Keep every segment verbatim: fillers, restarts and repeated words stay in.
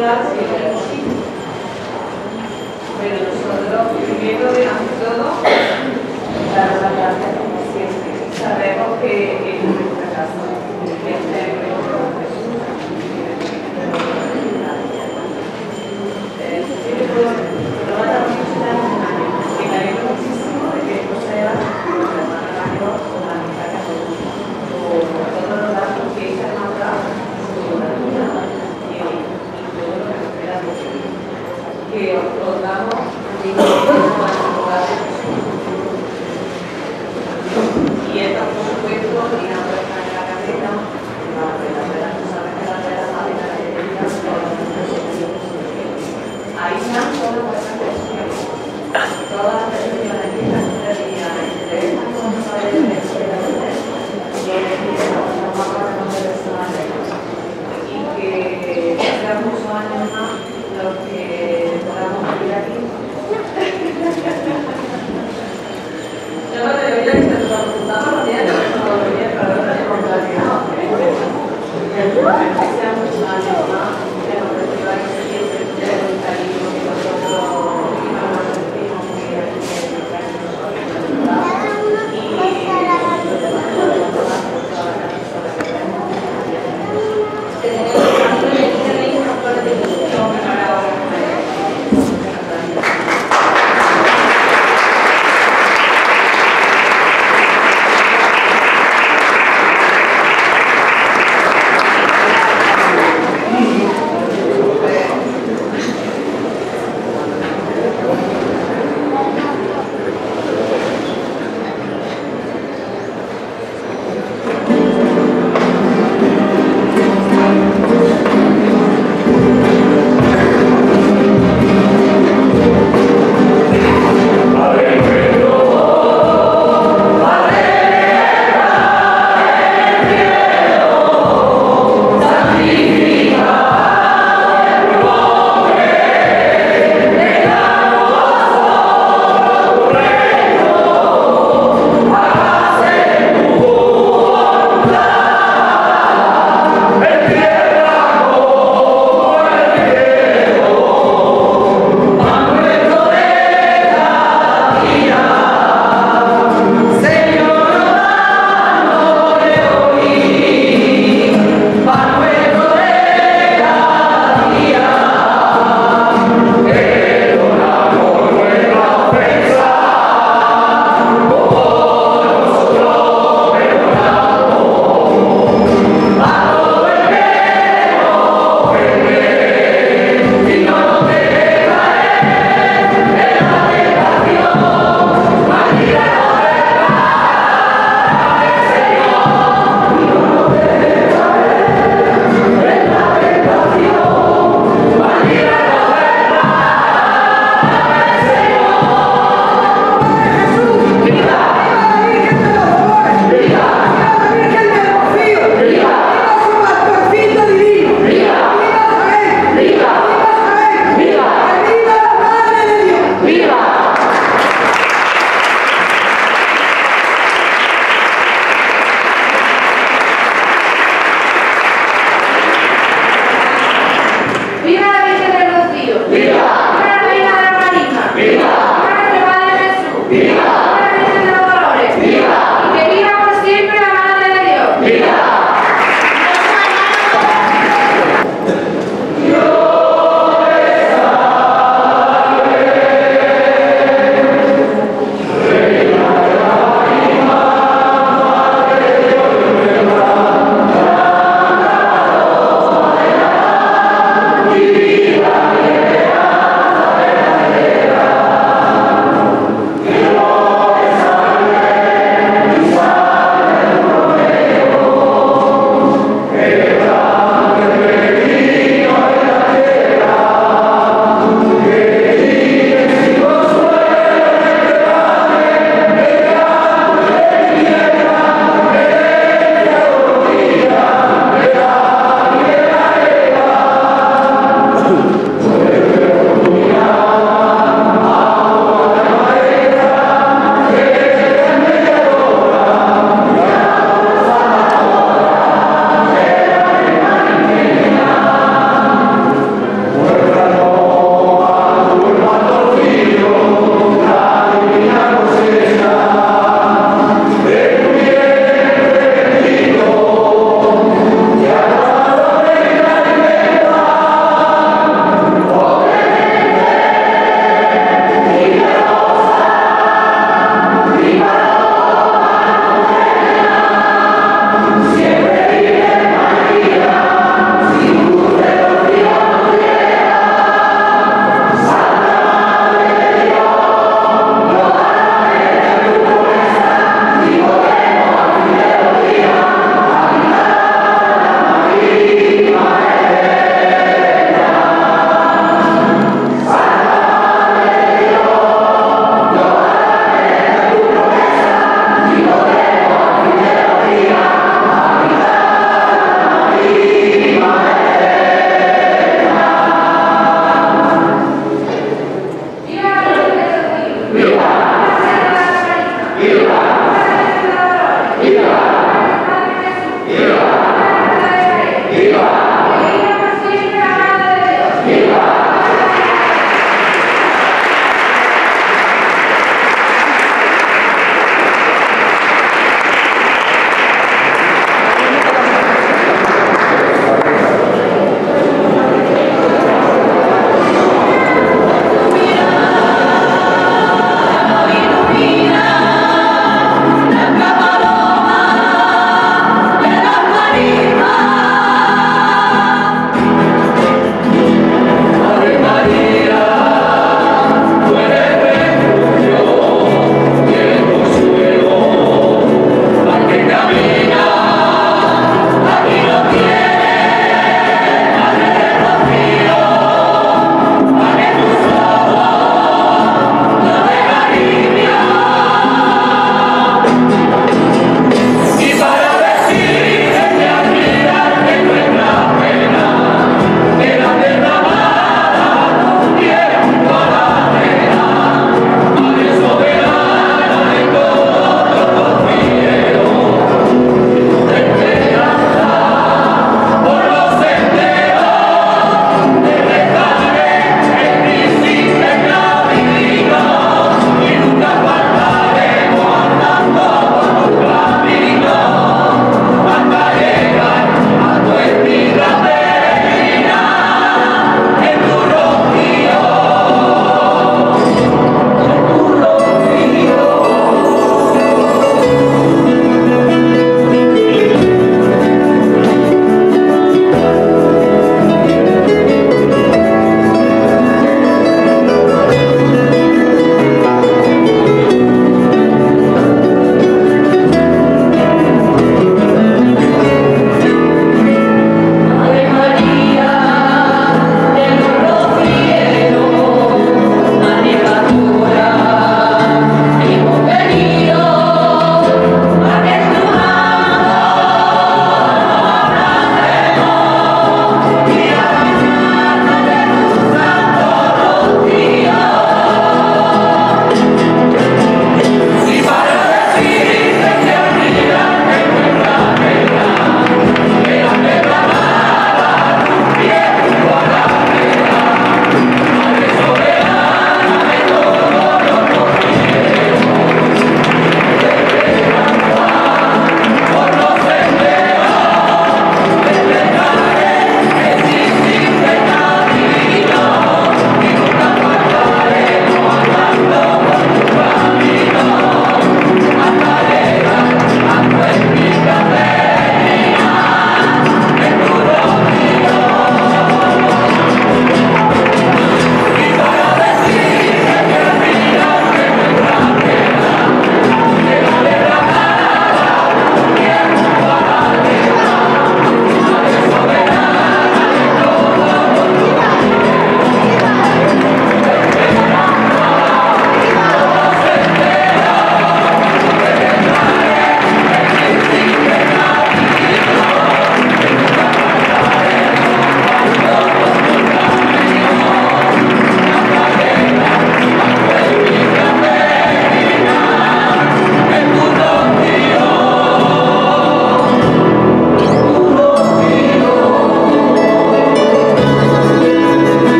las seguimos. Bueno, nosotros primero de todo, dar las gracias como siempre. Sabemos que en nuestra casa, este que os damos y esto por supuesto y la puerta de la cabeza ahí están todas las cuestiones todas las cuestiones que están realidades de estas cosas de la escuela y que hace muchos años más los que podamos vivir aquí. Yo no te debería que se lo preguntaba los días, no lo debería, pero ahora es contrario. Que sea muchos años más, que nos reciban siempre el cariño que nosotros íbamos a sentirnos muy aquí en el caso de nosotros. Y tenemos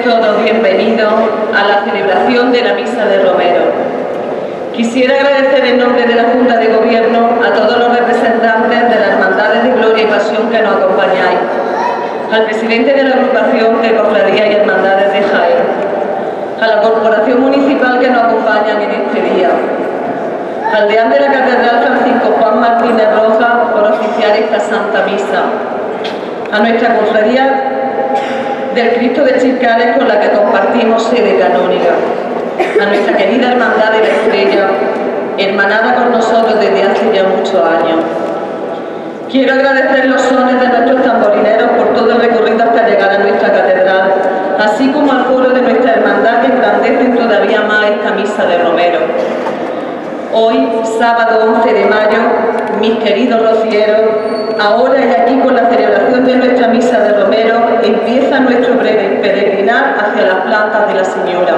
todos bienvenidos a la celebración de la Misa de Romero. Quisiera agradecer en nombre de la Junta de Gobierno a todos los representantes de las Hermandades de Gloria y Pasión que nos acompañáis, al presidente de la agrupación de Cofradías y Hermandades de Jaén, a la Corporación Municipal que nos acompañan en este día, al deán de la Catedral Francisco Juan Martínez Rojas por oficiar esta Santa Misa, a nuestra Cofradía del Cristo de Chircales con la que compartimos sede canónica, a nuestra querida Hermandad de la Estrella, hermanada con nosotros desde hace ya muchos años. Quiero agradecer los sones de nuestros tamborileros por todo el recorrido hasta llegar a nuestra catedral, así como al coro de nuestra hermandad que engrandecen todavía más esta Misa de Romero. Hoy, sábado once de mayo, mis queridos rocieros, ahora y aquí con la celebración de nuestra Misa de Romero, empieza nuestro peregrinar hacia las plantas de la Señora.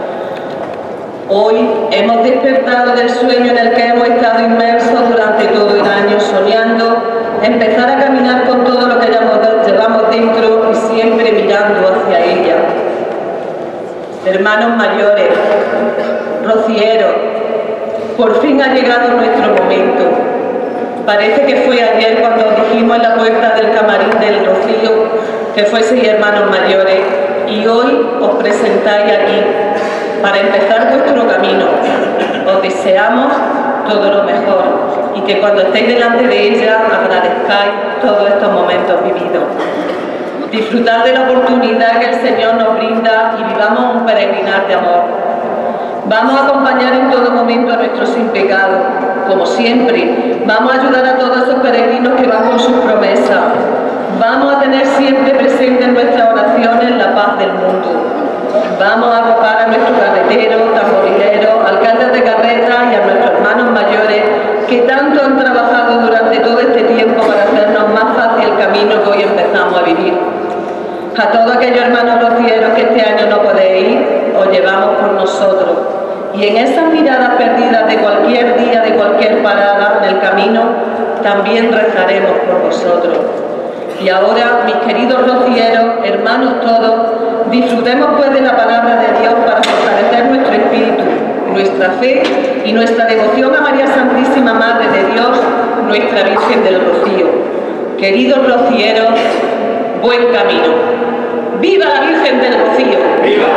Hoy hemos despertado del sueño en el que hemos estado inmersos durante todo el año, soñando empezar a caminar con todo lo que llevamos dentro y siempre mirando hacia ella. Hermanos mayores, rocieros, por fin ha llegado nuestro momento. Parece que fue ayer cuando dijimos en la puerta del camarín del Rocío que fueseis hermanos mayores, y hoy os presentáis aquí para empezar vuestro camino. Os deseamos todo lo mejor y que cuando estéis delante de ella agradezcáis todos estos momentos vividos. Disfrutad de la oportunidad que el Señor nos brinda y vivamos un peregrinar de amor. Vamos a acompañar en todo momento a nuestros sin pecado, como siempre. Vamos a ayudar a todos esos peregrinos que van con sus promesas. Vamos a tener siempre presente en nuestras oraciones la paz del mundo. Vamos a arropar a nuestros carreteros, tamborileros, alcaldes de carretas y a nuestros hermanos mayores que tanto han trabajado durante todo este tiempo para hacernos más fácil el camino que hoy empezamos a vivir. A todos aquellos hermanos rocieros que este año no podéis ir, os llevamos por nosotros. Y en esas miradas perdidas de cualquier día, de cualquier parada en el camino, también rezaremos por vosotros. Y ahora, mis queridos rocieros, hermanos todos, disfrutemos pues de la palabra de Dios para fortalecer nuestro espíritu, nuestra fe y nuestra devoción a María Santísima Madre de Dios, nuestra Virgen del Rocío. Queridos rocieros, buen camino. ¡Viva la Virgen del Rocío! ¡Viva!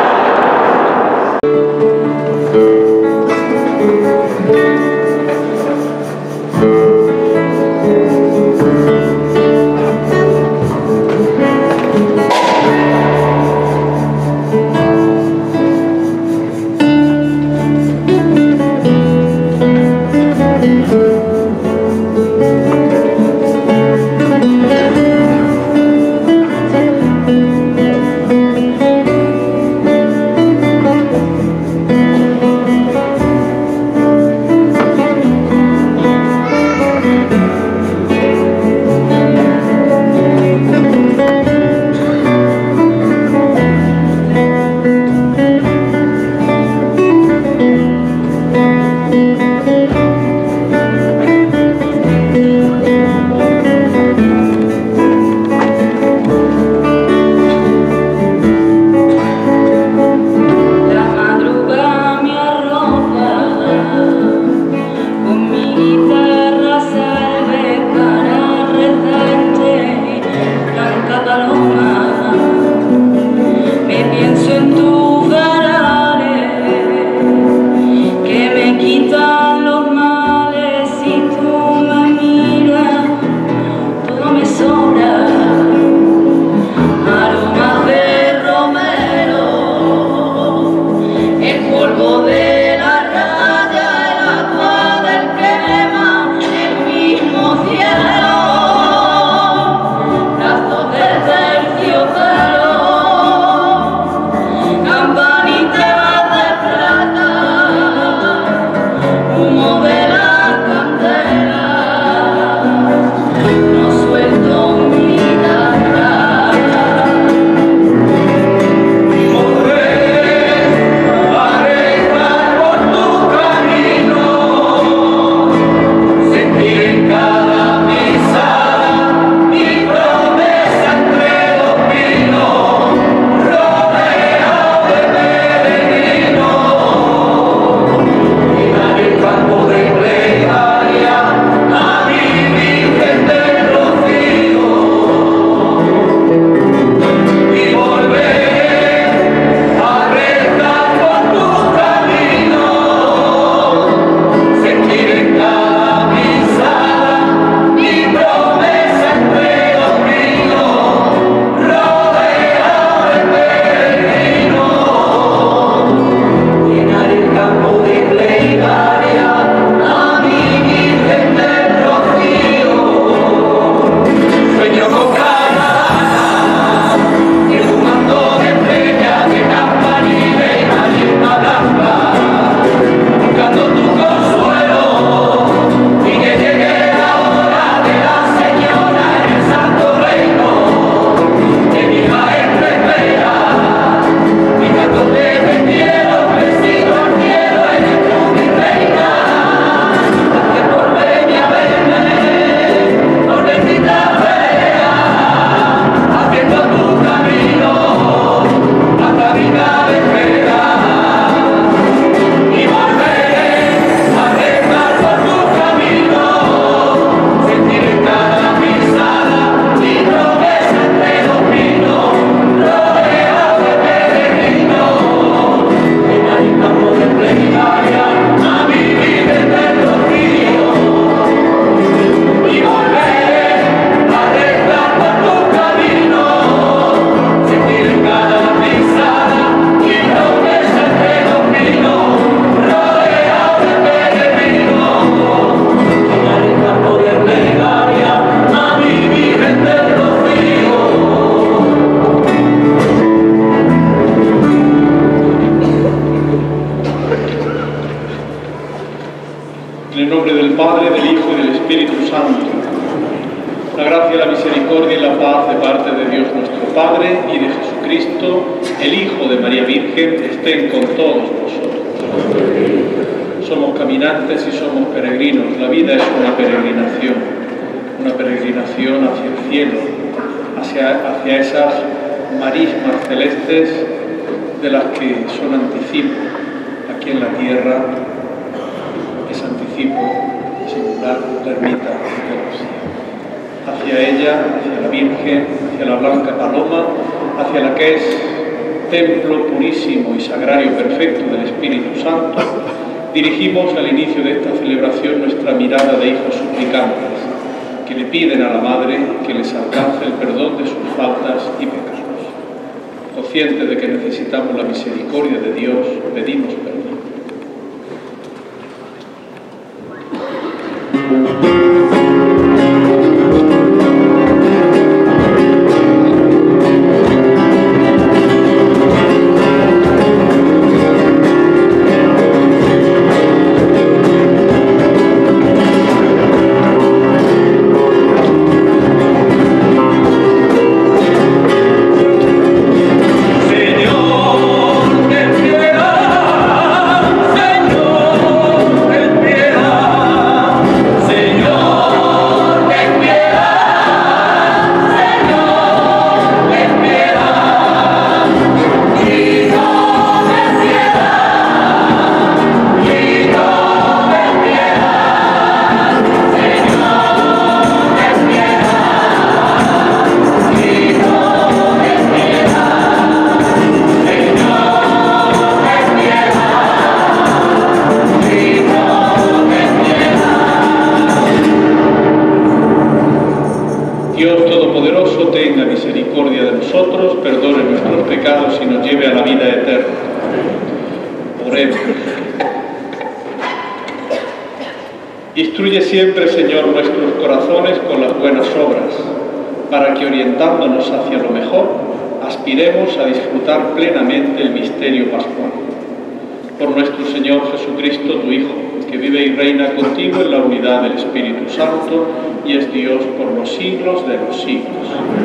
y la paz de parte de Dios nuestro Padre y de Jesucristo, el Hijo de María Virgen, estén con todos vosotros. Somos caminantes y somos peregrinos. La vida es una peregrinación, una peregrinación hacia el cielo, hacia, hacia esas marismas celestes de las que son anticipo. Aquí en la tierra es anticipo singular la ermita de Rocío. Hacia ella, hacia la Virgen, hacia la blanca paloma, hacia la que es templo purísimo y sagrario perfecto del Espíritu Santo, dirigimos al inicio de esta celebración nuestra mirada de hijos suplicantes, que le piden a la Madre que les alcance el perdón de sus faltas y pecados. Conscientes de que necesitamos la misericordia de Dios, pedimos perdón. Instruye siempre, Señor, nuestros corazones con las buenas obras, para que, orientándonos hacia lo mejor, aspiremos a disfrutar plenamente el misterio pascual. Por nuestro Señor Jesucristo, tu Hijo, que vive y reina contigo en la unidad del Espíritu Santo y es Dios por los siglos de los siglos.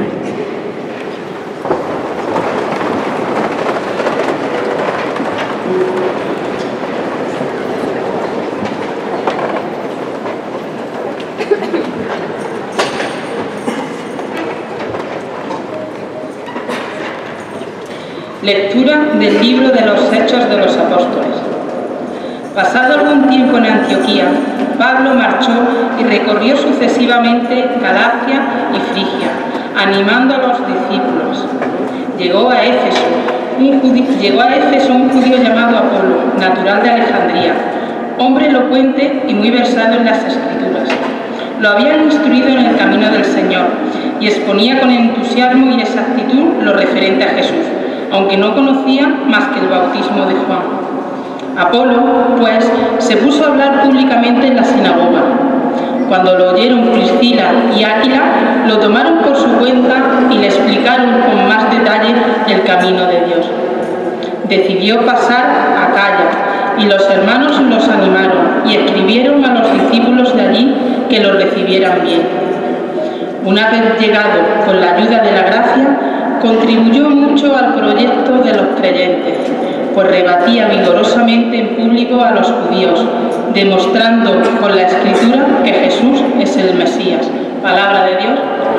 Lectura del libro de los Hechos de los Apóstoles. Pasado algún tiempo en Antioquía, Pablo marchó y recorrió sucesivamente Galacia y Frigia, animando a los discípulos. Llegó a Éfeso un judío, llegó a Éfeso un judío llamado Apolo, natural de Alejandría, hombre elocuente y muy versado en las Escrituras. Lo habían instruido en el camino del Señor y exponía con entusiasmo y exactitud lo referente a Jesús, aunque no conocía más que el bautismo de Juan. Apolo, pues, se puso a hablar públicamente en la sinagoga. Cuando lo oyeron Priscila y Áquila, lo tomaron por su cuenta y le explicaron con más detalle el camino de Dios. Decidió pasar a Acaya, y los hermanos los animaron y escribieron a los discípulos de allí que lo recibieran bien. Una vez llegado con la ayuda de la gracia, contribuyó mucho al proyecto de los creyentes, pues rebatía vigorosamente en público a los judíos, demostrando con la Escritura que Jesús es el Mesías. Palabra de Dios.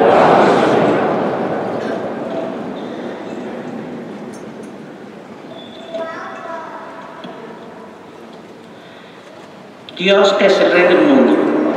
Dios es el Rey del mundo.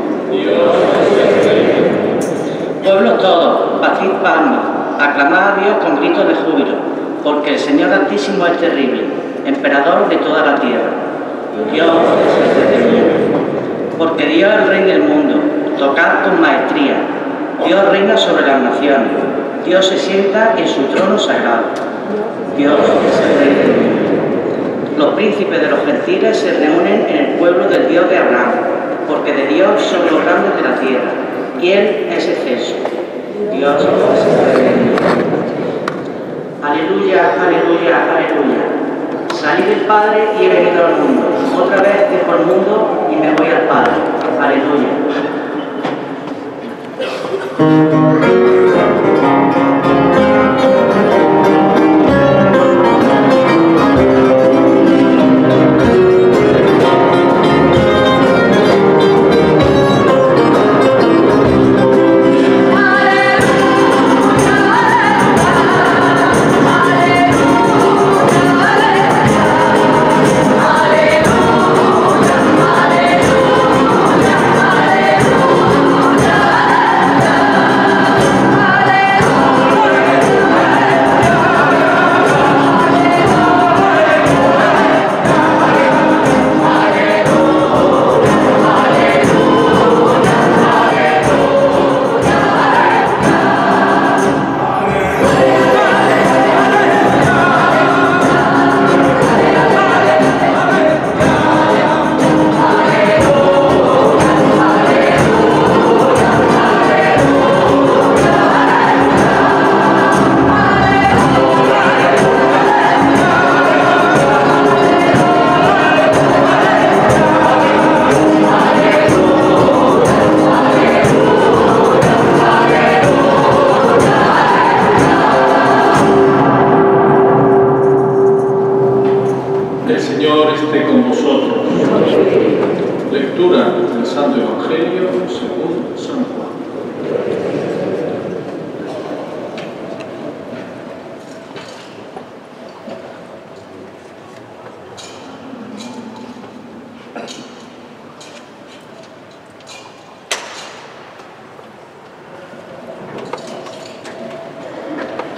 Pueblo todo, bacid palmas, aclamad a Dios con gritos de júbilo, porque el Señor Altísimo es terrible, emperador de toda la tierra. Dios es el Rey del mundo. Porque Dios es el Rey del mundo, tocad con maestría. Dios reina sobre las naciones. Dios se sienta en su trono sagrado. Dios es el Rey del mundo. Los príncipes de los gentiles se reúnen en el pueblo del Dios de Abraham, porque de Dios son los grandes de la tierra, y Él es exceso. Dios es el Rey del mundo. Aleluya, aleluya, aleluya. Salí del Padre y he venido al mundo. Otra vez dejo el mundo y me voy al Padre. Aleluya.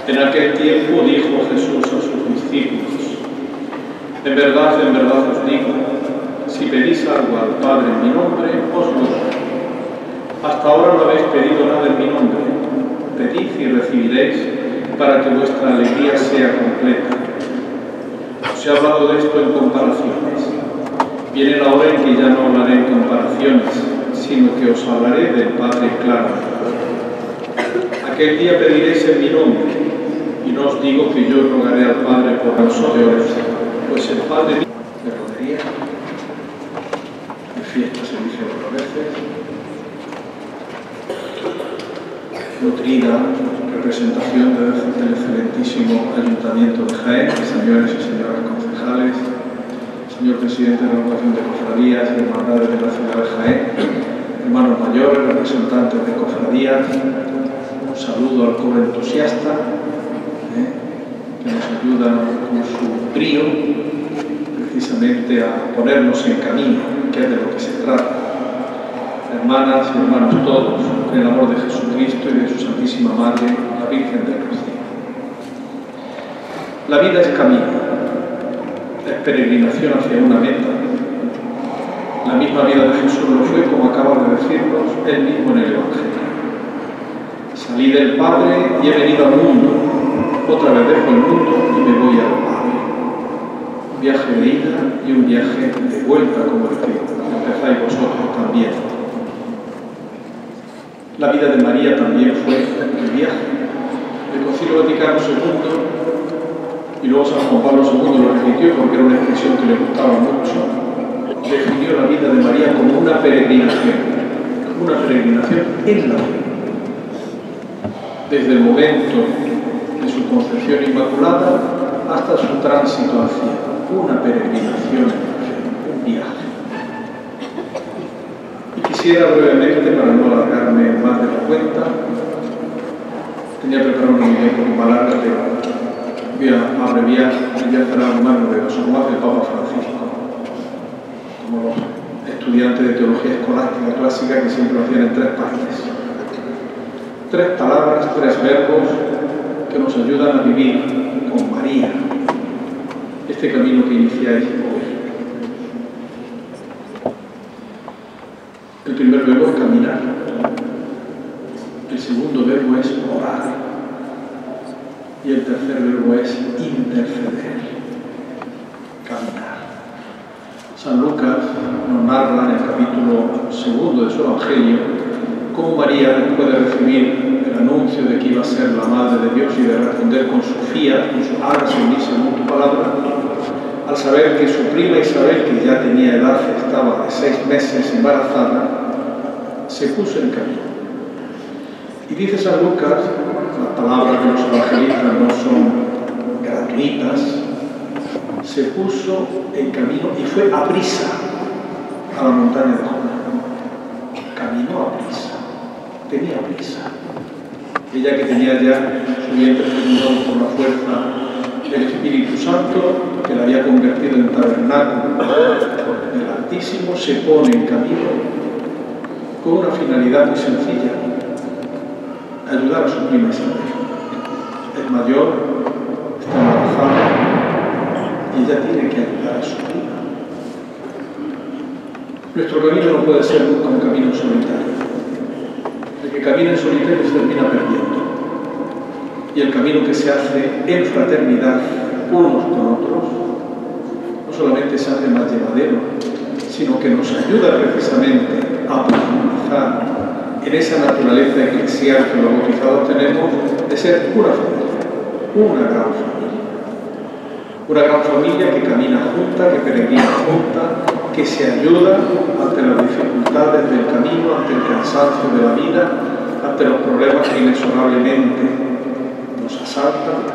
En aquel tiempo dijo Jesús a sus discípulos: en verdad, en verdad os digo, si pedís algo al Padre en mi nombre, os lo daré. Hasta ahora no habéis pedido nada en mi nombre. Pedid y recibiréis, para que vuestra alegría sea completa. Os he hablado de esto en comparaciones. Viene la hora en que ya no hablaré en comparaciones, sino que os hablaré del Padre claramente. Aquel día pediréis en mi nombre, y no os digo que yo rogaré al Padre por vosotros, pues el Padre de rodería, de fiesta se dice otras veces, nutrida representación del excelentísimo Ayuntamiento de Jaén, señores y señoras concejales, señor presidente de la Agrupación de Cofradías y Hermandades de la ciudad de Jaén, hermanos mayores, representantes de cofradías, un saludo al coro entusiasta, ¿eh? que nos ayuda con su brío precisamente a ponernos en camino, que es de lo que se trata. Hermanas y hermanos todos, en el amor de Jesucristo y de su Santísima Madre, la Virgen del Rocío. La vida es camino, es peregrinación hacia una meta. La misma vida de Jesús lo fue, como acaba de decirnos él mismo en el Evangelio. Salí del Padre y he venido al mundo, otra vez dejo el mundo y me voy al Padre. Un viaje de ida y un viaje de vuelta, como el que empezáis vosotros también. La vida de María también fue el viaje. El Concilio Vaticano segundo, y luego San Juan Pablo segundo lo repitió porque era una expresión que le gustaba mucho, definió la vida de María como una peregrinación, como una peregrinación en la fe. Desde el momento de su concepción inmaculada hasta su tránsito al cielo, una peregrinación en la fe, un viaje. Quisiera brevemente, para no alargarme más de la cuenta, tenía preparado una idea un poco más larga, pero voy a abreviar y voy a cerrar un mano de los más del Papa Francisco, como los estudiantes de teología escolástica clásica que siempre lo hacían en tres partes. Tres palabras, tres verbos que nos ayudan a vivir con María este camino que iniciáis hoy. El primer verbo es caminar. El segundo verbo es orar. Y el tercer verbo es interceder. Caminar. San Lucas nos narra en el capítulo segundo de su Evangelio cómo María, después de recibir el anuncio de que iba a ser la Madre de Dios y de responder con su fiat, con su hágase en mí según tu palabra, al saber que su prima Isabel, que ya tenía edad, estaba de seis meses embarazada, se puso en camino. Y dice San Lucas, las palabras de los evangelistas no son gratuitas, se puso en camino y fue a prisa a la montaña de Jordán. Caminó a prisa, tenía prisa. Ella que tenía ya su vientre fecundado por la fuerza del Espíritu Santo, que la había convertido en tabernáculo del Altísimo, se pone en camino con una finalidad muy sencilla: ayudar a su prima Isabel. Es mayor, está embarazada y ella tiene que ayudar a su prima. Nuestro camino no puede ser nunca un camino solitario. El que camina en solitario se termina perdiendo. Y el camino que se hace en fraternidad unos con otros no solamente se hace más llevadero, sino que nos ayuda precisamente a profundizar en esa naturaleza eclesial que los bautizados tenemos de ser una familia, una gran familia. Una gran familia que camina junta, que peregrina junta, que se ayuda ante las dificultades del camino, ante el cansancio de la vida, ante los problemas que inexorablemente nos asaltan.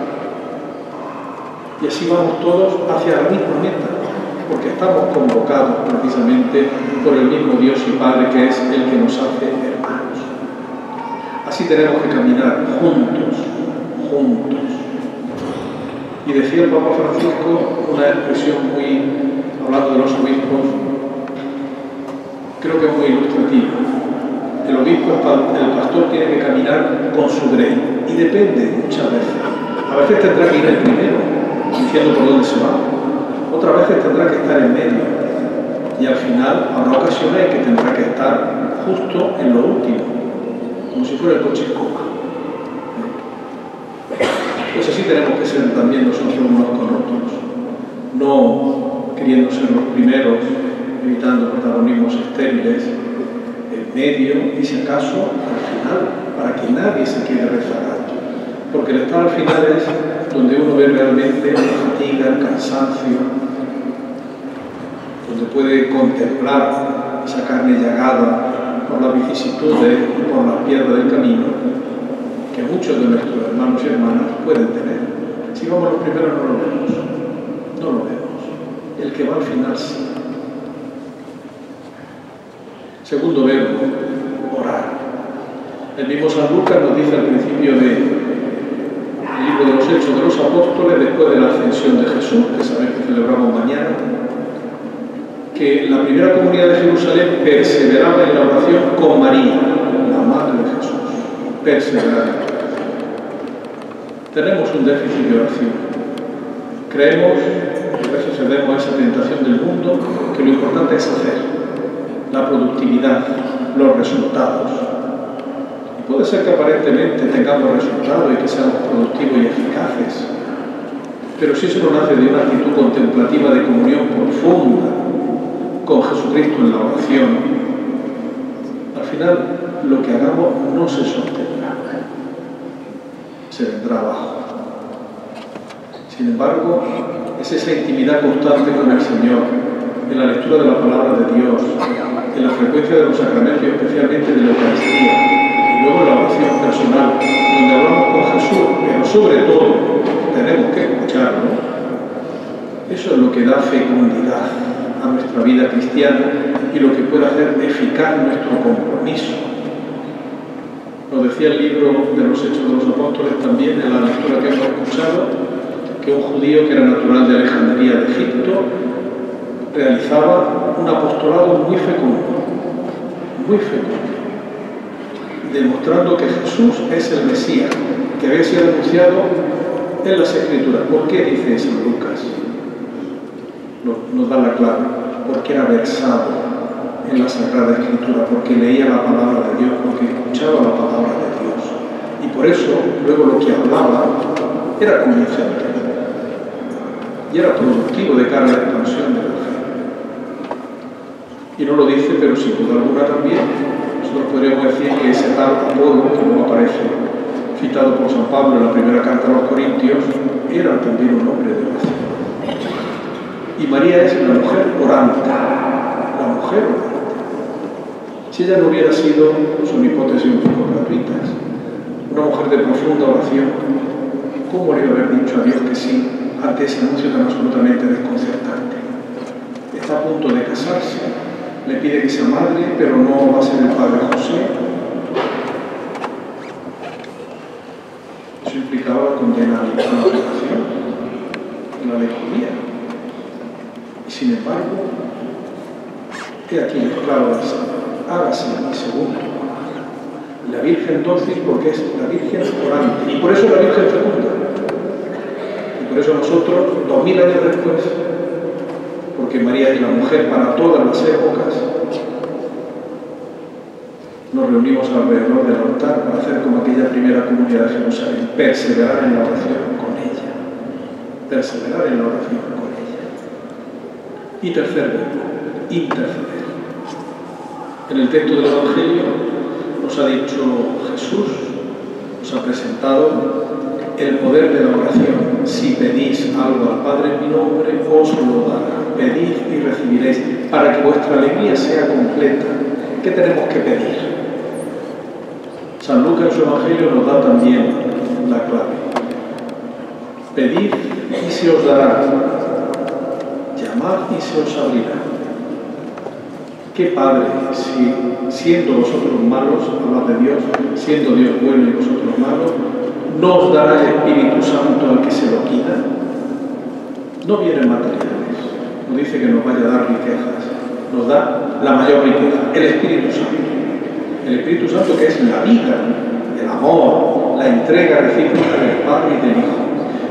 Y así vamos todos hacia la misma meta, porque estamos convocados precisamente por el mismo Dios y Padre que es el que nos hace hermanos. Así tenemos que caminar juntos, juntos. Y decía el Papa Francisco una expresión muy, hablando de los obispos, creo que es muy ilustrativa. El obispo, el pastor tiene que caminar con su grey, y depende muchas veces A veces tendrá que ir el primero, diciendo por dónde se va. Otras veces tendrá que estar en medio. Y al final habrá ocasiones en que tendrá que estar justo en lo último, como si fuera el coche escoba. Pues así tenemos que ser también nosotros unos con otros, no queriendo ser los primeros, evitando protagonismos estériles, en medio y si acaso al final, para que nadie se quede rezagado. Porque el estar al final es donde uno ve realmente la fatiga, el cansancio, donde puede contemplar esa carne llagada por las vicisitudes y por las piedras del camino que muchos de nuestros hermanos y hermanas pueden tener. Si vamos los primeros no lo vemos, no lo vemos. El que va al final sí. Segundo verbo, orar. El mismo San Lucas nos dice al principio del libro de los Hechos de los Apóstoles, después de la ascensión de Jesús, que sabéis que celebramos mañana, que la primera comunidad de Jerusalén perseveraba en la oración con María, la madre de Jesús. Perseverar. Tenemos un déficit de oración. Creemos, y a veces cedemos a esa tentación del mundo, que lo importante es hacer, la productividad, los resultados. Y puede ser que aparentemente tengamos resultados y que seamos productivos y eficaces, pero si eso no nace de una actitud contemplativa de comunión profunda con Jesucristo en la oración, al final lo que hagamos no se sostendrá, se vendrá abajo. Sin embargo, es esa intimidad constante con el Señor, en la lectura de la palabra de Dios, en la frecuencia de los sacramentos, especialmente de la Eucaristía, y luego en la oración personal, donde hablamos con Jesús, pero sobre todo tenemos que escucharlo. Eso es lo que da fecundidad a nuestra vida cristiana y lo que puede hacer eficaz nuestro compromiso. Nos decía el libro de los Hechos de los Apóstoles también en la lectura que hemos escuchado, que un judío que era natural de Alejandría de Egipto realizaba un apostolado muy fecundo, muy fecundo, demostrando que Jesús es el Mesías, que había sido anunciado en las Escrituras. ¿Por qué dice San Lucas? Nos da la clave, porque era versado en la Sagrada Escritura, porque leía la palabra de Dios, porque escuchaba la palabra de Dios. Y por eso, luego lo que hablaba era convincente y era productivo de cara a la expansión de la fe. Y no lo dice, pero sin duda alguna también, nosotros podríamos decir que ese tal Apolo, que no aparece citado por San Pablo en la primera carta a los Corintios, era también un hombre de oración. Y María es la mujer orante, la mujer orante. Si ella no hubiera sido, son hipótesis un poco gratuitas, una mujer de profunda oración, ¿cómo le iba a haber dicho a Dios que sí ante ese anuncio tan absolutamente desconcertante? Está a punto de casarse, le pide que sea madre, pero no va a ser el padre José. Eso implicaba la condena a la oración, la alegoría. Y sin embargo, he aquí el claro del Señor, hágase mi segundo. La Virgen entonces, porque es la Virgen orante, y por eso la Virgen fecunda. Y por eso nosotros, dos mil años después, porque María es la mujer para todas las épocas, nos reunimos alrededor del altar para hacer como aquella primera comunidad de Jerusalén, perseverar en la oración con ella, perseverar en la oración con ella. Y tercer verbo, interceder. En el texto del Evangelio nos ha dicho Jesús, nos ha presentado el poder de la oración. Si pedís algo al Padre en mi nombre, os lo dará. Pedid y recibiréis, para que vuestra alegría sea completa. ¿Qué tenemos que pedir? San Lucas en su Evangelio nos da también la clave. Pedid y se os dará. Llamad y se os abrirá. ¿Qué padre, si siendo vosotros malos, hablad de Dios, siendo Dios bueno y vosotros malos, no os dará el Espíritu Santo al que se lo quita? No vienen materiales, no dice que nos vaya a dar riquezas, nos da la mayor riqueza, el Espíritu Santo. El Espíritu Santo que es la vida, el amor, la entrega recíproca del Padre y del Hijo.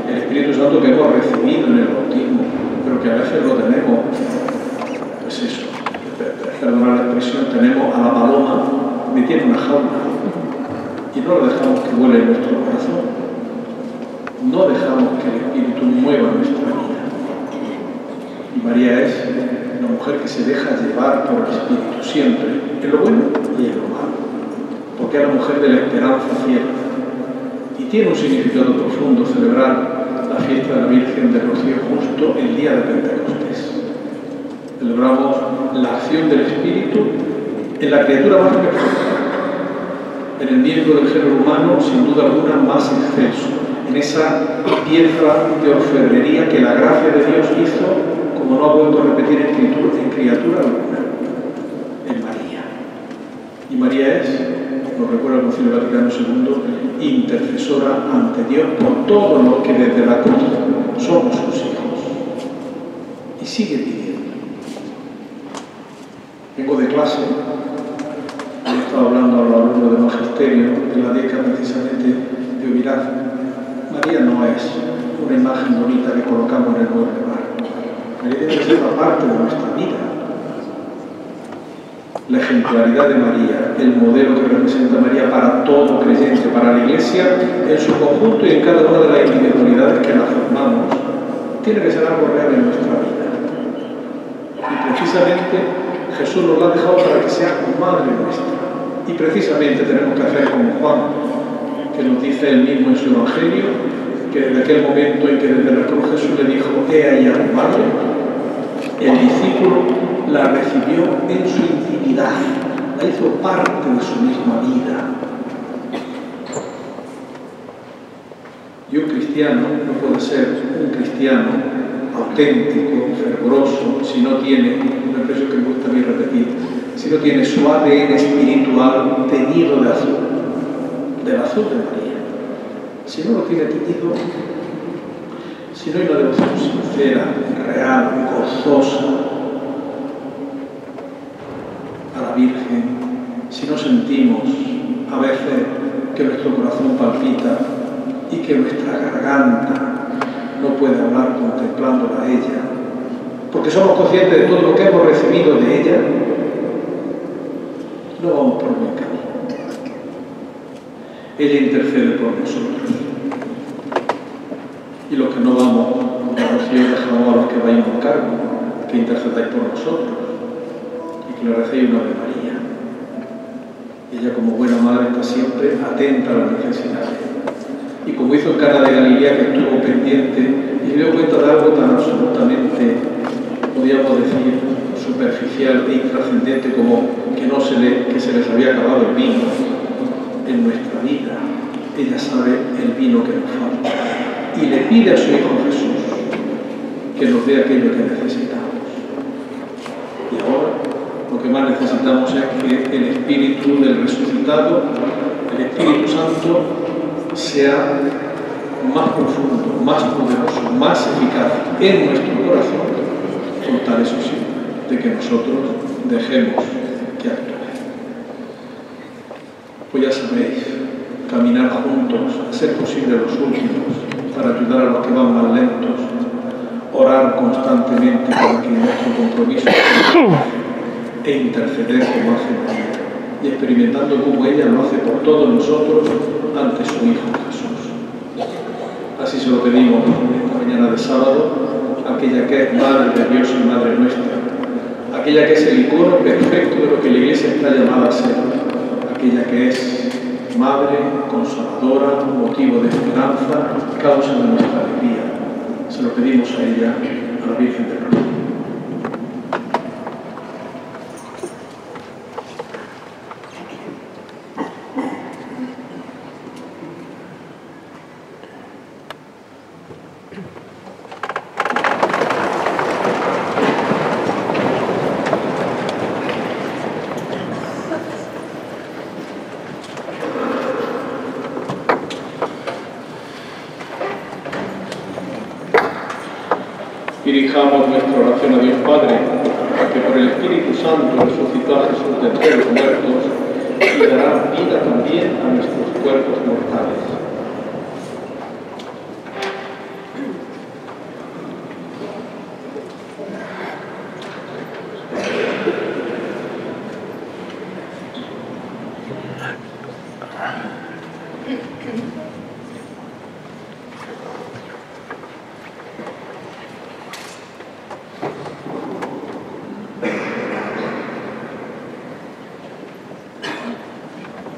el Espíritu Santo que hemos recibido en el bautismo, pero que a veces lo tenemos, pues eso, perdonad la expresión, tenemos a la paloma metida en una jaula y no lo dejamos que vuele en nuestro corazón, no dejamos que el Espíritu mueva nuestra vida. Y María es una mujer que se deja llevar por el Espíritu siempre, en lo bueno y en lo malo, porque es la mujer de la esperanza fiel. Y tiene un significado profundo celebrar la fiesta de la Virgen del Rocío justo el día de Pentecostés. Celebramos la acción del Espíritu en la criatura más perfecta, en el miembro del género humano, sin duda alguna, más excelso, en esa pieza de orfebrería que la gracia de Dios hizo, como no ha vuelto a repetir en criatura, en criatura alguna, en María. Y María es, nos recuerda el Concilio Vaticano segundo, intercesora ante Dios por todos los que desde la cruz somos sus hijos. Y sigue pidiendo. Vengo de clase, he estado hablando a los alumnos de magisterio en la D E C A precisamente de Oviraj. María no es una imagen bonita que colocamos en el mueble bar. María debe ser una parte de nuestra vida. La ejemplaridad de María, el modelo que representa María para todo creyente, para la Iglesia en su conjunto y en cada una de las individualidades que la formamos, tiene que ser algo real en nuestra vida. Y precisamente Jesús nos la ha dejado para que sea madre nuestra. Y precisamente tenemos que hacer como Juan, que nos dice él mismo en su Evangelio, que desde aquel momento en que desde la cruz Jesús le dijo, he ahí a tu madre, el discípulo la recibió en su intimidad, la hizo parte de su misma vida. Y un cristiano no puede ser un cristiano auténtico, fervoroso, si no tiene, una expresión que me gusta bien repetir, si no tiene su A D N espiritual teñido de azul, del azul de María. Si no lo tiene teñido, si no hay una devoción sincera, real, gozosa a la Virgen, si no sentimos a veces que nuestro corazón palpita y que nuestra garganta no puede hablar contemplándola a ella, porque somos conscientes de todo lo que hemos recibido de ella, no vamos por buen camino. Ella intercede por nosotros. Y los que no vamos a Rocío, dejamos a los que vayan por cargo, que intercedáis por nosotros y que le recéis una Ave María. Ella, como buena madre, está siempre atenta a las necesidades. Y como hizo en Cana de Galilea, que estuvo pendiente y se dio cuenta de algo tan absolutamente, podríamos decir, superficial e intrascendente como que, no se le, que se les había acabado el vino en nuestra vida. Ella sabe el vino que nos falta y le pide a su Hijo Jesús que nos dé aquello que necesitamos. Y ahora lo que más necesitamos es que el Espíritu del resucitado, el Espíritu Santo, sea más profundo, más poderoso, más eficaz en nuestro corazón, con tal, eso sí, de que nosotros dejemos que actúe. Pues ya sabéis, caminar juntos, a ser posible los últimos, para ayudar a los que van más lentos, orar constantemente para que nuestro compromiso e interceder como hace María, y experimentando como ella lo hace por todos nosotros ante su Hijo Jesús. Así se lo pedimos esta mañana de sábado, aquella que es Madre de Dios y Madre nuestra, aquella que es el icono perfecto de lo que la Iglesia está llamada a ser, aquella que es Madre, consoladora, motivo de esperanza, causa de nuestra alegría. Se lo pedimos a ella, a la Virgen del Rocío. Dirijamos nuestra oración a Dios Padre, para que por el Espíritu Santo resucitó a Jesús de entre los muertos y dará vida también a nuestros cuerpos mortales.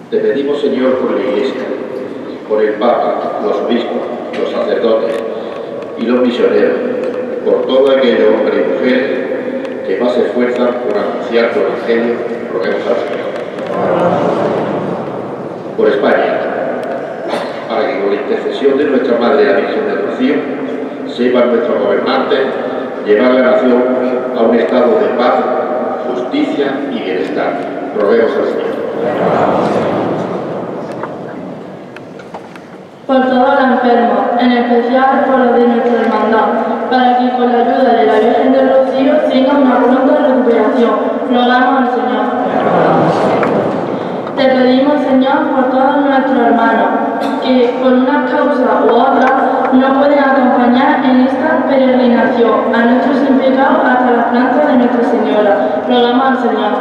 Te pedimos, Señor, por la Iglesia, por el Papa, los obispos, los sacerdotes y los misioneros, por todo aquellos hombres y mujeres que más se esfuerzan por anunciar tu Evangelio, roguemos al Señor. Por España, para que con la intercesión de nuestra Madre, la Virgen del Rocío, sepan nuestros gobernantes llevar la nación a un estado de paz, justicia y bienestar. Roguemos al Señor. Por todos los enfermos, en especial por los de nuestra hermandad, para que con la ayuda de la Virgen del Rocío tenga una pronta recuperación. Rogamos al Señor. Te pedimos, Señor, por todos nuestros hermanos, que por una causa u otra no pueden acompañar en esta peregrinación a nuestros sin pecado hasta las plantas de Nuestra Señora. Rogamos al Señor.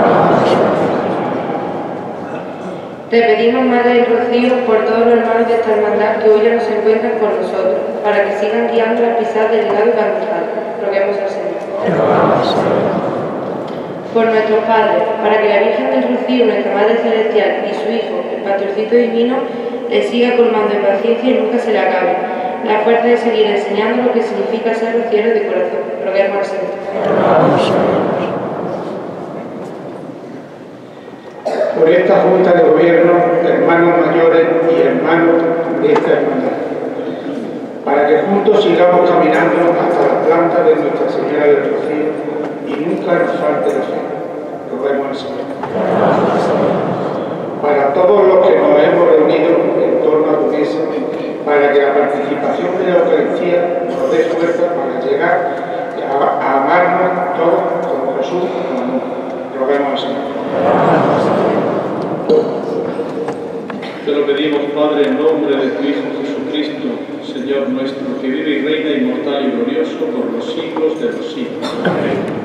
Te pedimos, Madre del Rocío, por todos los hermanos de esta hermandad que hoy ya no se encuentran con nosotros, para que sigan guiando las pisadas del legado canonical. Roguemos al Señor. Por nuestros padres, para que la Virgen del Rocío, nuestra Madre Celestial, y su Hijo, el Pastorcito Divino, le siga colmando de paciencia y nunca se le acabe la fuerza de seguir enseñando lo que significa ser rocieros de corazón. Roguemos al Señor. Por esta Junta de Gobierno, hermanos mayores y hermanos de esta hermandad, para que juntos sigamos caminando hasta la planta de Nuestra Señora del Rocío y nunca nos falte la fe. Roguemos al Señor. Para todos los que nos hemos reunido en torno a tu mesa, para que la participación de la Eucaristía nos dé fuerza para llegar a, a amarnos todos como Jesús nos amó. Roguemos al Señor. Te lo pedimos, Padre, en nombre de tu Hijo Jesucristo, Señor nuestro, que vive y reina inmortal y glorioso por los siglos de los siglos. Amén.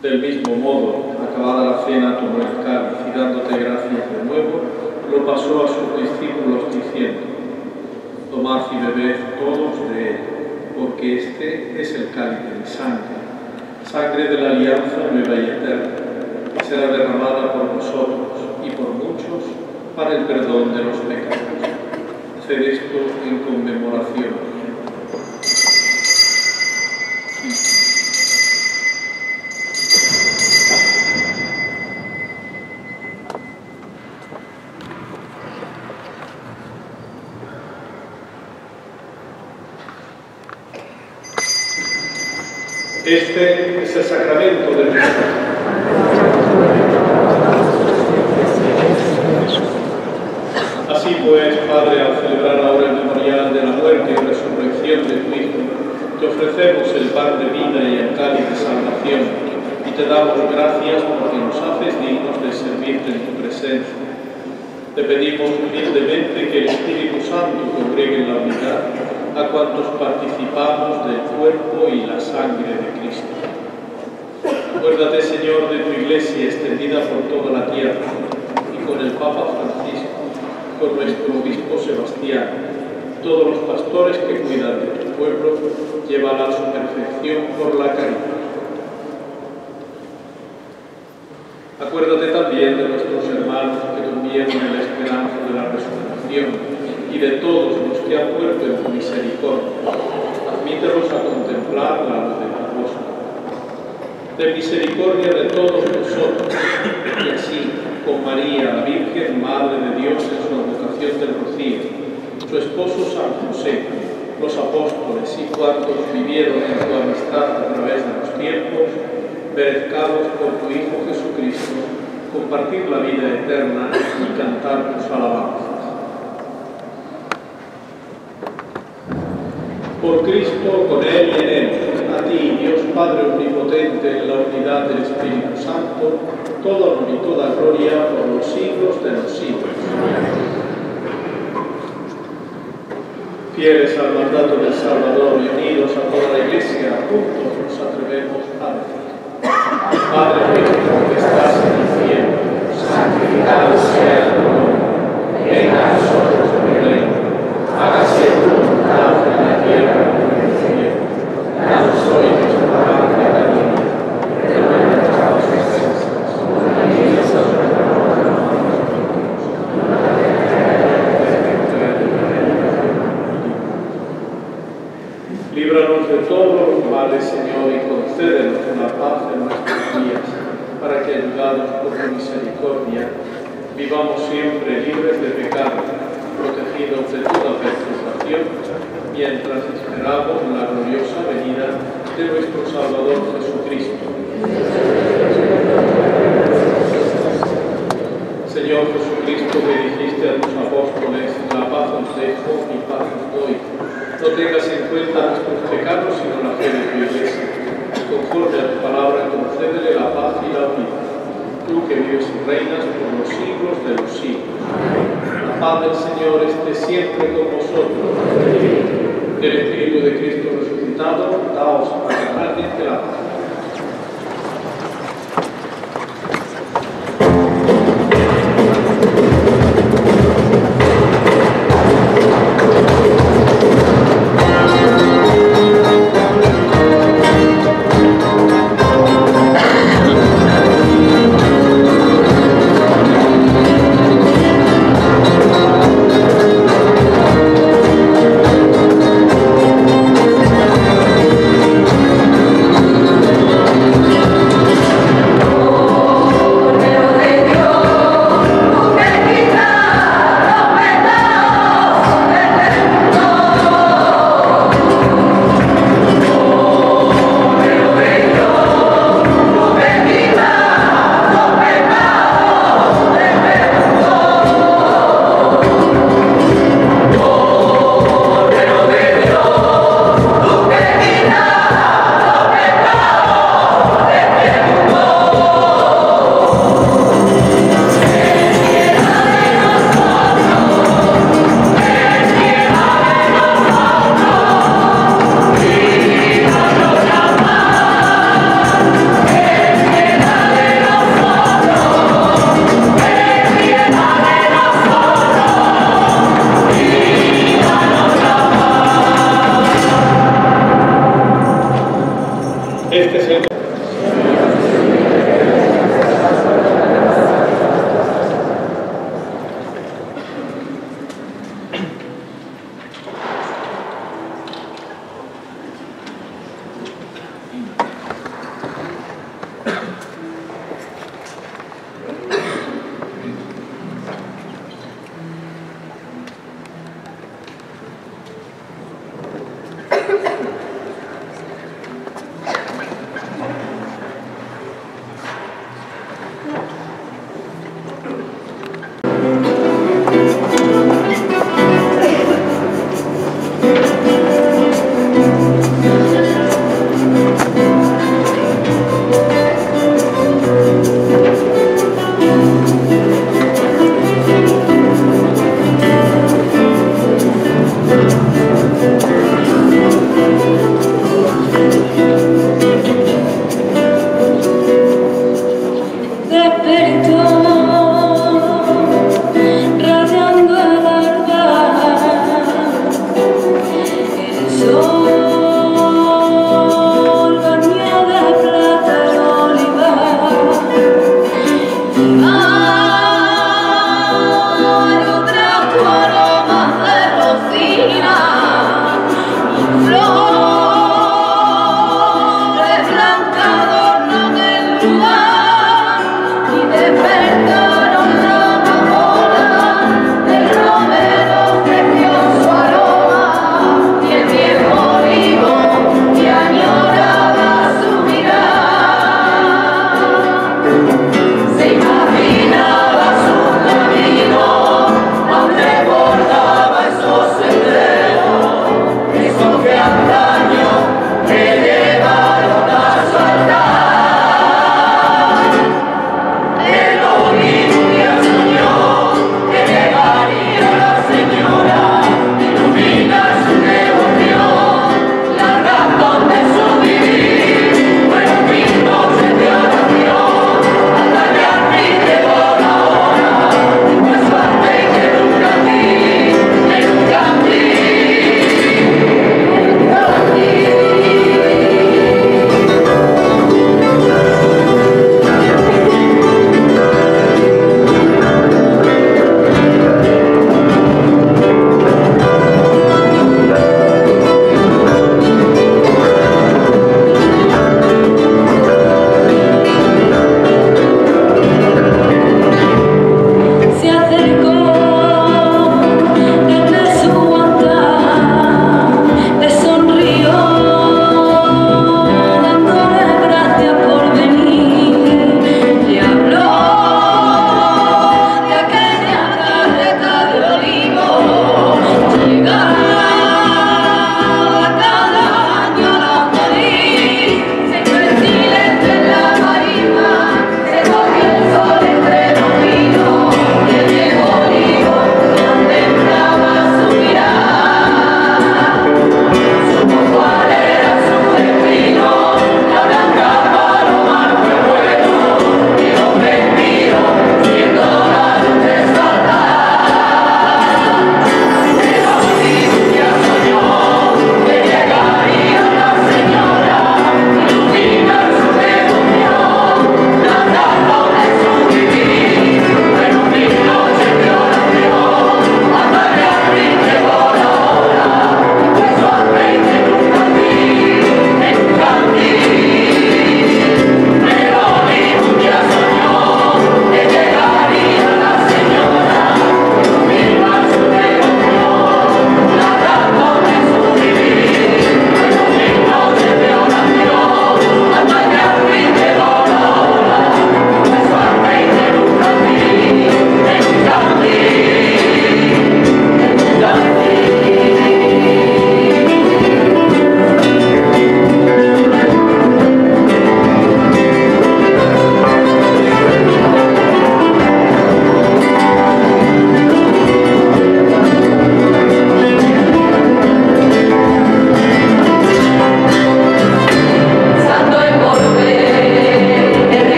Del mismo modo, acabada la cena, tomó el cáliz y dándote gracias de nuevo, lo pasó a sus discípulos diciendo: tomad y bebed todos de él, porque este es el cáliz de mi sangre, sangre de la alianza nueva y eterna, que será derramada por vosotros y por muchos para el perdón de los pecados. Haced esto en conmemoración mía. Este es el sacramento del perdón. Así pues, Padre, al celebrar ahora el memorial de la muerte y resurrección de tu Hijo, te ofrecemos el pan de vida y el cáliz de salvación, y te damos gracias porque nos haces dignos de servirte en tu presencia. Te pedimos humildemente que el Espíritu Santo congregue en la unidad a cuantos participamos del cuerpo y la sangre de Cristo. Acuérdate, Señor, de tu Iglesia extendida por toda la tierra, y con el Papa Francisco, con nuestro obispo Sebastián, todos los pastores que cuidan de tu pueblo, llévala a su perfección por la caridad. Acuérdate también de nuestros hermanos que durmieron en la esperanza de la resurrección, y de todos los que han muerto en tu misericordia. Admítelos a contemplar la luz de tu rostro. Ten misericordia de todos nosotros, y así, con María, la Virgen, Madre de Dios en su advocación del rocío, su esposo San José, los apóstoles y cuantos vivieron en tu amistad a través de los tiempos, merezcamos por tu Hijo Jesucristo compartir la vida eterna y cantar tus alabanzas. Por Cristo, con Él y en Él, a ti, Dios Padre Omnipotente, en la unidad del Espíritu Santo, todo honor y toda gloria por los siglos de los siglos. Fieles al mandato del Salvador y unidos a toda la Iglesia, juntos nos atrevemos a decir: Padre nuestro que estás en el cielo, santificado sea tu nombre. Venga a nosotros tu reino. Hágase tu voluntad en la tierra como en el cielo. Danos hoy nuestro pan de cada día. Perdona nuestras ofensas, como también nosotros perdonamos a nosotros. No nos dejes caer en la tentación. Líbranos de todos los males, Señor, y concédenos la paz en nuestros días, para que, ayudados por tu misericordia, vivamos siempre libres de pecado, protegidos de toda perturbación, mientras esperamos la gloriosa venida de nuestro Salvador Jesucristo. Señor Jesucristo, que dijiste a tus apóstoles: la paz os dejo, mi paz os doy. No tengas en cuenta nuestros pecados, sino la fe de tu Iglesia. Conforme a tu palabra, concédele la paz y la unidad. Tú que vives y reinas por los siglos de los siglos. La paz del Señor esté siempre con vosotros. El Espíritu de Cristo resucitado, daos abundantemente la paz. Thank you.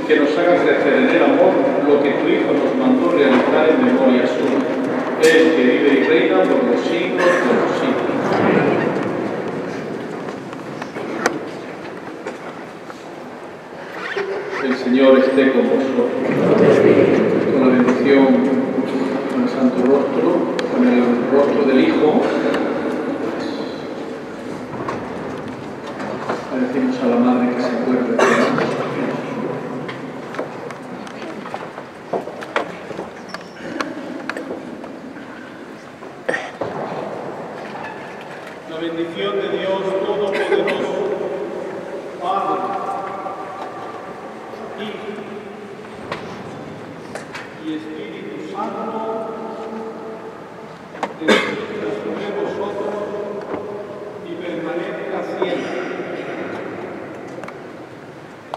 que nos haga crecer en el amor lo que tu Hijo nos mandó realizar en memoria suya. Él que vive y reina por los siglos de los siglos. El Señor esté con vosotros. Con la bendición con el Santo Rostro, con el rostro del Hijo, agradecemos a la Madre que se encuentra con nosotros. La bendición de Dios Todopoderoso, Padre, Hijo y Espíritu Santo, descienda sobre vosotros y permanezca siempre.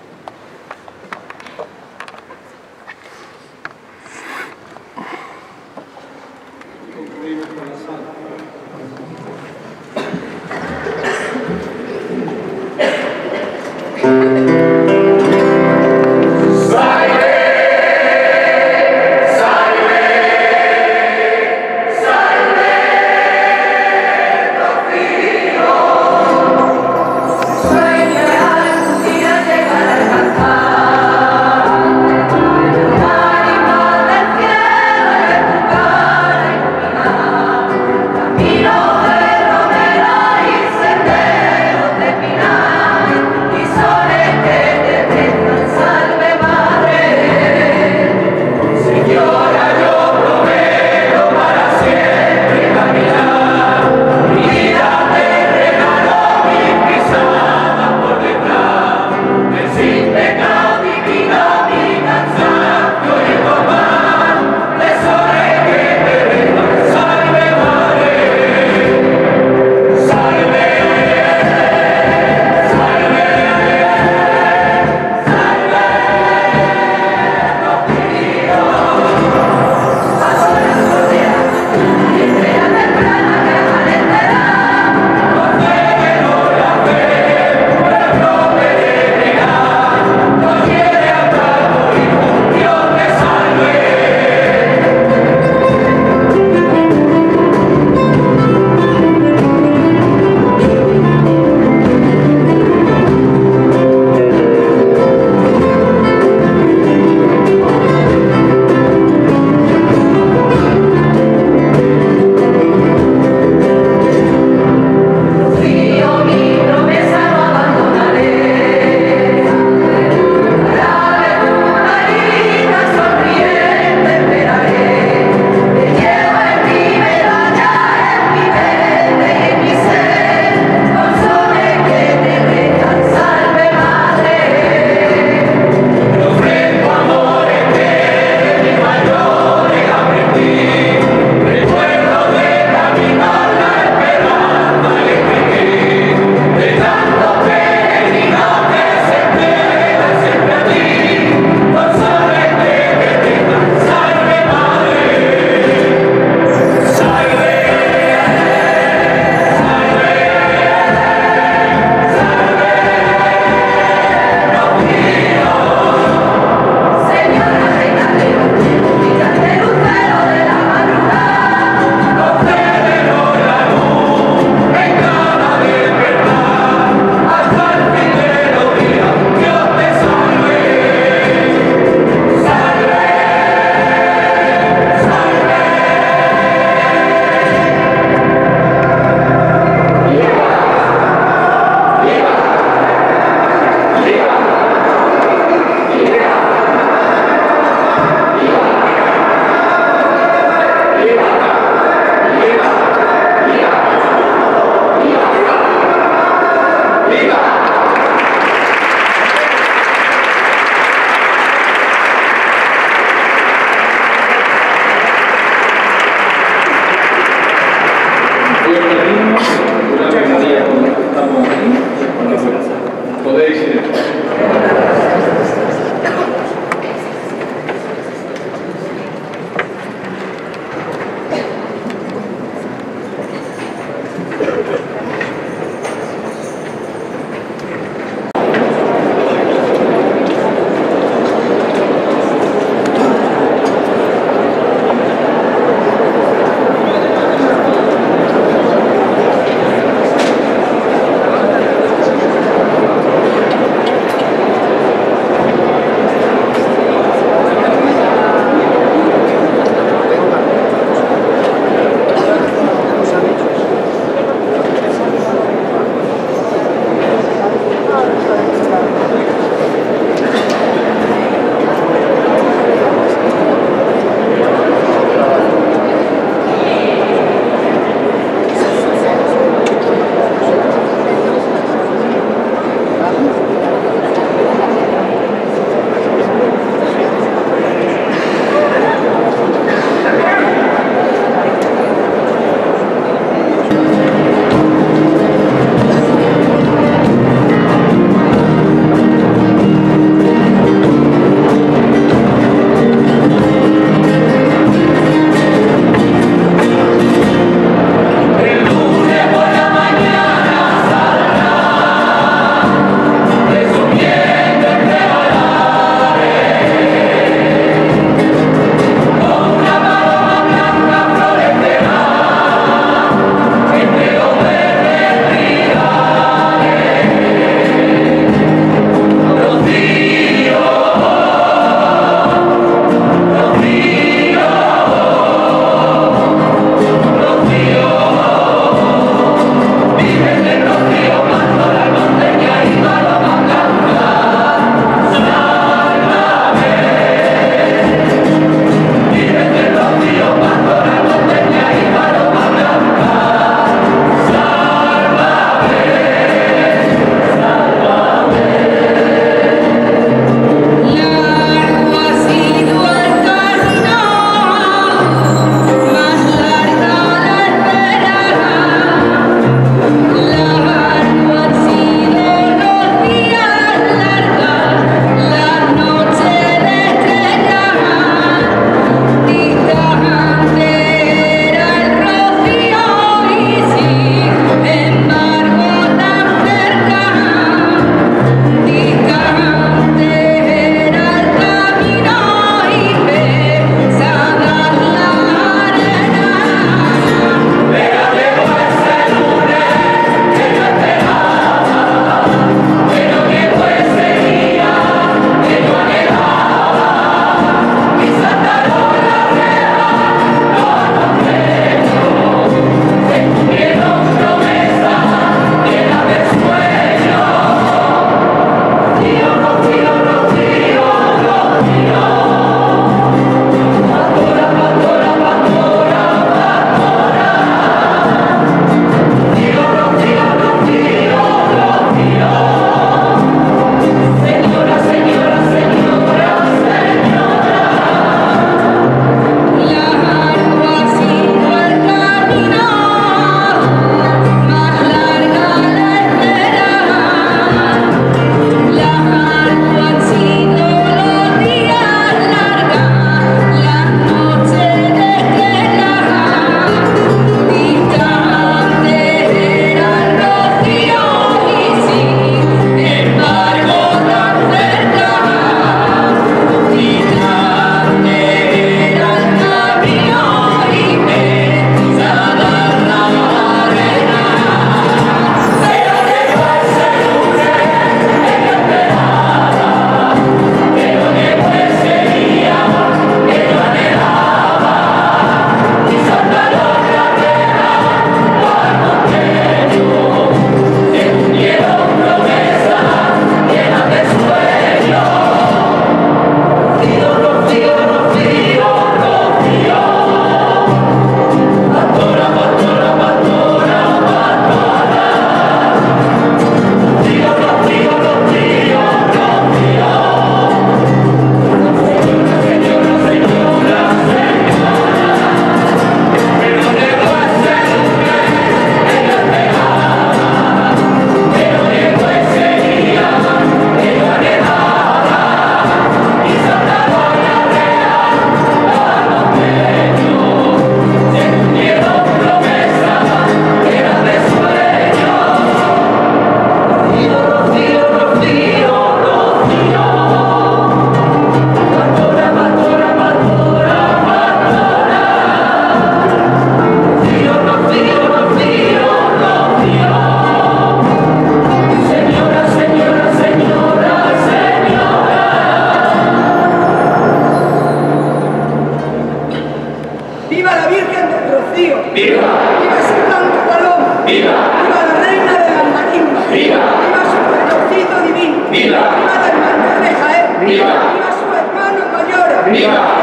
¡Viva! ¡Viva sus hermanos mayores! ¡Viva!